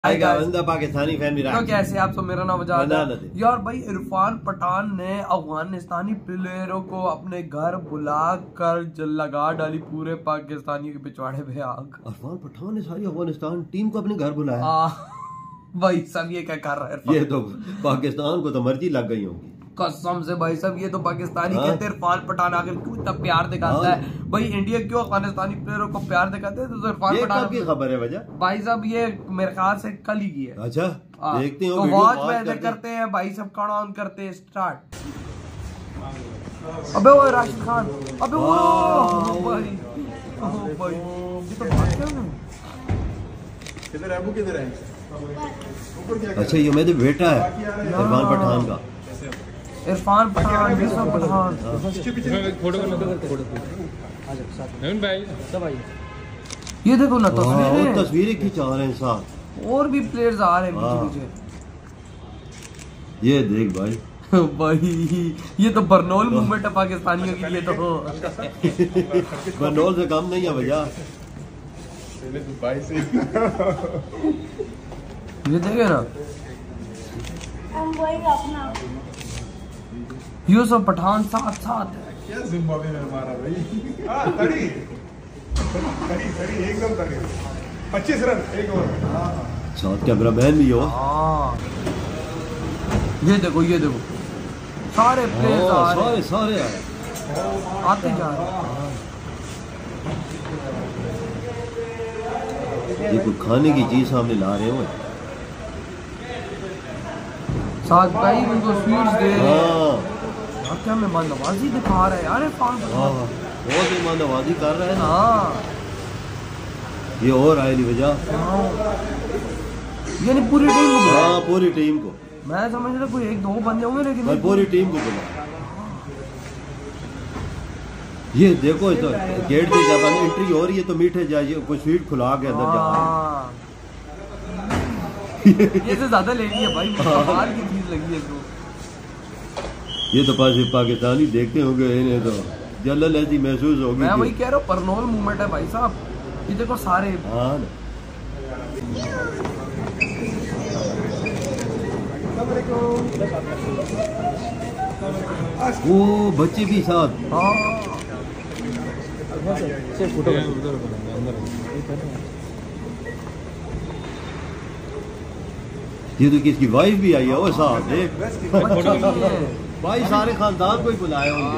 Pakistani family तो कैसे आप सब। मेरा नाम वजाद है यार भाई। इरफान पठान ने अफगानिस्तानी प्लेयरों को अपने घर बुला कर लगा डाली पूरे पाकिस्तानियों के पिछवाड़े पे आग। इरफान पठान ने सारी अफगानिस्तान टीम को अपने घर बुलाया। भाई सब ये क्या कर रहा है। ये तो पाकिस्तान को तो मर्जी लग गई होगी कसम से भाई सब। ये तो पाकिस्तानी कहते हैं इरफान पठान आकर क्यों इतना प्यार दिखाता है। भाई इंडिया क्यों अफगानिस्तानी प्लेयरों को प्यार दिखाते हैं। तो इरफान पठान की खबर है वजह भाई साहब ये मेरे ख्याल से कल ही की है। अच्छा देखते हैं तो वॉच में करते हैं भाई सब। काउंट ऑन करते हैं स्टार्ट। अबे वो राशिद खान। अबे वो भाई ये तो बात क्या है। किधर है वो किधर है। अच्छा ये मेरे बेटा है इरफान पठान का। इरफान पठान पठान ये देखो ना तस्वीरें खिंचा रहे हैं साथ। और भी प्लेयर्स आ रहे हैं पीछे। ये देख भाई भाई ये तो बरनौल मूवमेंट है पाकिस्तानियों के लिए। तो बरनौल से कम नहीं है भैया। ये देखे ना यूसुफ पठान साथ साथ है। क्या जिम्बाब्वे में मारा भाई। तड़ी एकदम तड़ी 25 रन एक ओवर। साथ कैमरा मैन भी हो। ये देखो सारे प्लेयर्स आ रहे हैं। सारे आते जा रहे हैं। ये कोई खाने की चीज सामने ला रहे हो साथ भाई उनको स्वीट्स दे रहे हैं। क्या मेहमान नवाजी दिखा रहा है यार। बहुत मेहमान नवाजी कर रहा है ना। ये और आए नहीं वजह यानी पूरी टीम को। पूरी टीम को। मैं समझ रहा कोई एक दो बंदे होंगे लेकिन पूरी टीम को बुला। ये देखो तो गेट से जब एंट्री हो रही है तो मीठे जाइए कोई स्वीट खुला के अंदर जा। ये से ज्यादा ले लिया भाई। बाहर की चीज लगी है तो। ये तो पाकिस्तानी देखते होंगे इन्हें तो जलन ऐसी महसूस होगी। मैं वही कह रहा हूँ बरनौल मूवमेंट है भाई साहब। ये देखो सारे। वो बच्चे भी साथ। ये तो किसकी वाइफ भी आई है वो साथ। भाई सारे खानदान को ही बुलाए होंगे।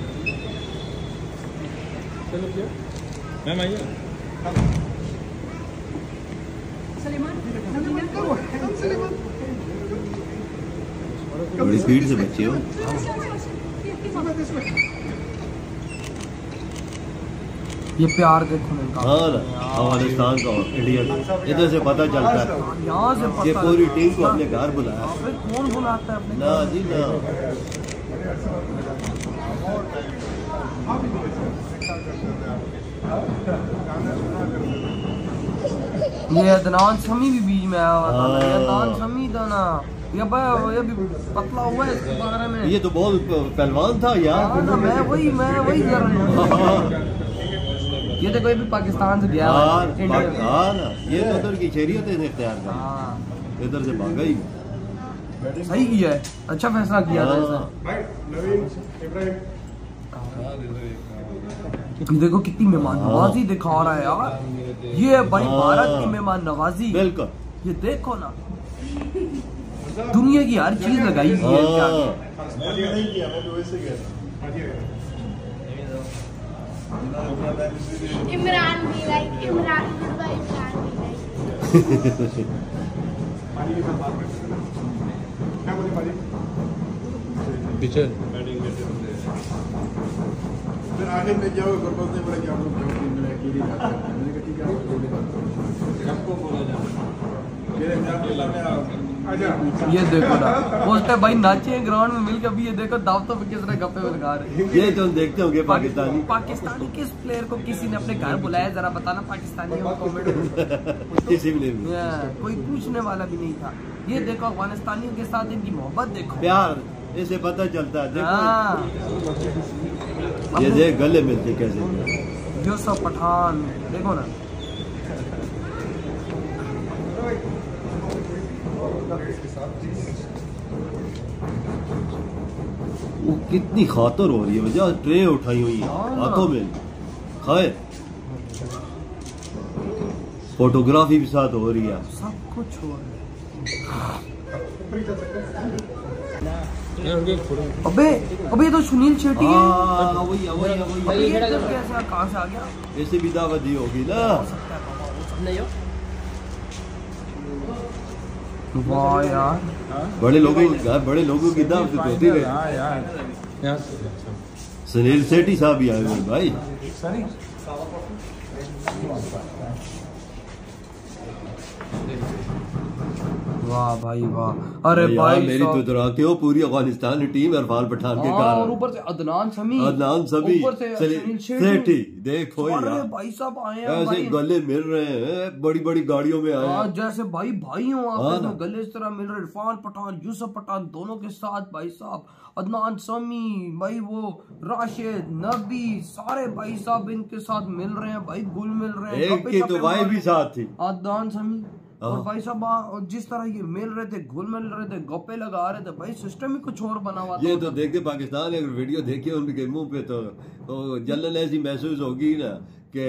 बड़ी स्पीड से बच्चे हो। ये प्यार देखो इनका। अफगानिस्तान का इंडिया इधर से पता चलता है। यहाँ से ये पूरी टीम को अपने घर बुलाया। कौन बुलाता है अपने? ना जी ना। ये अदनान शमी भी बीच में आया हुआ था। अदनान शमी था ना। ये भी पतला हुआ है इसके बारे में। ये तो बहुत पहलवान था यार। मैं वही ये देखो ये भी पाकिस्तान से गया। ये तो उधर की शरीयत है इख्तियार कर। इधर से भागा ही। सही किया है। अच्छा फैसला किया था इसने। देखो कितनी मेहमान नवाजी दिखा रहा है यार। ये है भाई भारत की मेहमान नवाजी। बिल्कुल। ये देखो ना दुनिया की हर चीज लगाई हुई है। इमरान भी लाइक इमरान भी लाइक पीछे फिर आगे में जाओ गुरबत ने बोला कि आप लोग जाओ मैं अकेले जाता हूं। मैंने कहा ठीक है आपको बोला जा मेरे नाम के लाने आजा। ये देखो ना पोस्टर भाई नाचे ग्राउंड में मिलकर भी। ये देखो दावतों पे किस तरह गप्पे लगा रहे हैं। ये तो देखते होंगे पाकिस्तानी किस प्लेयर को किसी ने अपने घर बुलाया जरा बताना। पाकिस्तानी कमेंट किसी भी नहीं। कोई पूछने वाला भी नहीं था। ये देखो अफगानिस्तानियों के साथ इनकी मोहब्बत देखो। प्यार इसे पता चलता है। देखो ये देख गले मिलते कैसे। यूसुफ पठान देखो ना। वो कितनी खातर हो रही है वजह, ट्रे उठाई हुई है हाथों में। खैर फोटोग्राफी भी साथ हो रही है, सब कुछ हो रहा है। अबे अबे ये तो सुनील शेट्टी है। वही अबे ये तो कैसा कहाँ से आ गया? ऐसे भी दावत दी होगी ना। वाह यार, बड़े लोगों की दावत होती रहे। सुनील शेट्टी साहब भी आए हुए भाई। वाह भाई वाह। अरे भाई मेरी तो दुराते हो पूरी अफगानिस्तान टीम इरफान पठान के कारण, और ऊपर से अदनान समी, ऊपर से सुनील शेट्टी। देखो यार भाई साहब आए हैं, ऐसे गले मिल रहे हैं, बड़ी बड़ी गाड़ियों में आए हैं, जैसे भाई हो आपस में गले इस तरह मिल रहे। इरफान पठान, यूसुफ पठान दोनों के साथ भाई साहब, अदनान समी भाई, वो राशिद नबी, सारे भाई साहब इनके साथ मिल रहे हैं भाई, गुल मिल रहे हैं। एक की तो भाई भी साथ थी, अदनान समी और भाई साहब जिस तरह ये मिल रहे थे, घुल मिल रहे थे, गप्पे लगा रहे थे भाई, सिस्टम ही कुछ और बना हुआ था। ये तो देखते पाकिस्तान एक वीडियो देखी उनके मुंह पे तो जलन ऐसी महसूस होगी ना के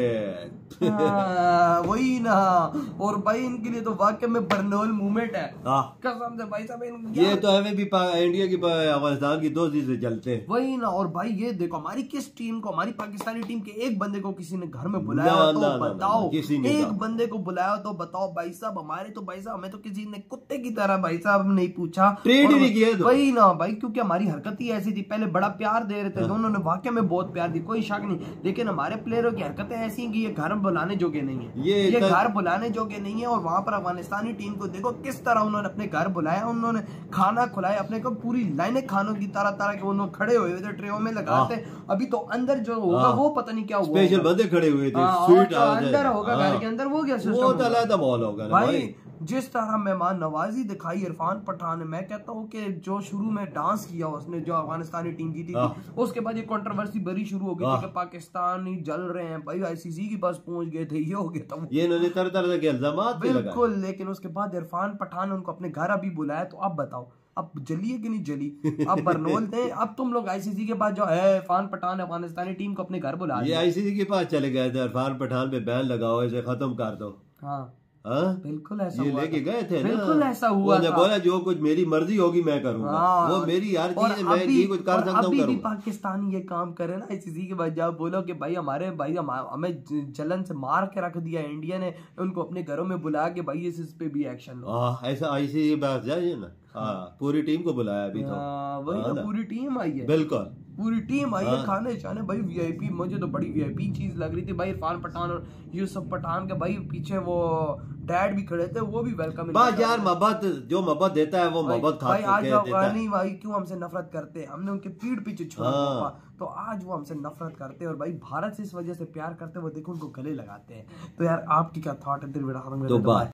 वही ना। और भाई इनके लिए तो वाकई में बर्नोल मूवमेंट है कसम से भाई साहब। ये तो हमें भी इंडिया की अफगानिस्तान की दोस्ती से चलते हैं वही ना। और भाई ये देखो हमारी किस टीम को, हमारी पाकिस्तानी टीम के एक बंदे को किसी ने घर में बुलाया तो बताओ, एक बंदे को बुलाया तो बताओ भाई साहब। हमारे तो भाई साहब हमें तो किसी ने कुत्ते की तरह भाई साहब नहीं पूछा, वही ना भाई, क्योंकि हमारी हरकत ही ऐसी थी। पहले बड़ा प्यार दे रहे थे दोनों ने, वाकई में बहुत प्यार दी, कोई शक नहीं। लेकिन हमारे प्लेयरों की हरकतें ऐसी कि ये घर बुलाने जोगे नहीं है, ये घर बुलाने जोगे नहीं है। और वहां पर अफगानिस्तानी टीम को देखो किस तरह उन्होंने अपने घर बुलाया, उन्होंने खाना खिलाया अपने को, पूरी लाइनें खानों की तरह तरह के उन्होंने खड़े हुए थे, ट्रेयों में लगाते। अभी तो अंदर जो होगा वो पता नहीं क्या हुआ, स्पेशल बंदे खड़े हुए थे, स्वीट अंदर होगा घर के अंदर, वो क्या सिस्टम होगा भाई। जिस तरह मेहमान नवाजी दिखाई इरफान पठान ने, मैं कहता हूँ कि जो शुरू में डांस किया उसने, जो अफगानिस्तानी टीम जीती थी, उसके बाद ये कंट्रोवर्सी बड़ी शुरू हो गई थी कि पाकिस्तानी जल रहे हैं भाई, आईसीसी के पास पहुंच गए थे, ये हो गया था, ये इन्होंने तरह तरह के इल्जामात बिल्कुल। लेकिन उसके बाद इरफान पठान ने उनको अपने घर अभी बुलाया, तो अब बताओ अब जलिए कि नहीं जली? अब बरनोल थे, अब तुम लोग आईसीसी के पास जो है इरफान पठान अफगानिस्तानी टीम को अपने घर बुला, ये आईसीसी के पास चले गए थे, इरफान पठान पे बैन लगाओ, इसे खत्म कर दो। हाँ बिल्कुल ऐसा ये लेके गए थे, बिल्कुल ऐसा हुआ था। बोला जो कुछ मेरी मर्जी होगी मैं करूंगा, वो मेरी हर चीज मैं ये कुछ कर सकता हूँ। अभी भी पाकिस्तानी ये काम करे ना आईसीसी के बाद, जब बोलो कि भाई हमारे भाई हमें जलन से मार के रख दिया इंडिया ने, उनको अपने घरों में बुला के भाई इस पे भी एक्शन लो, ऐसा आईसीसी के पास जाइए ना। पूरी टीम को बुलाया अभी तो, वही तो पूरी टीम आई है, बिल्कुल पूरी टीम आई है, खाने शाने भाई वीआईपी। मुझे तो बड़ी वीआईपी चीज लग रही थी भाई। इरफान पठान और यूसुफ पठान के भाई पीछे वो डैड भी खड़े थे, वो भी वेलकम यार। मोहब्बत जो मोहब्बत देता है वो मोहब्बत भाई आज अफगानी भाई क्यों हमसे नफरत करते हैं, हमने उनके पीठ पीछे छोड़ा तो आज वो हमसे नफरत करते हैं। और भाई भारत से इस वजह से प्यार करते हैं, वो देखो उनको गले लगाते हैं। तो यार आपकी क्या थॉट है?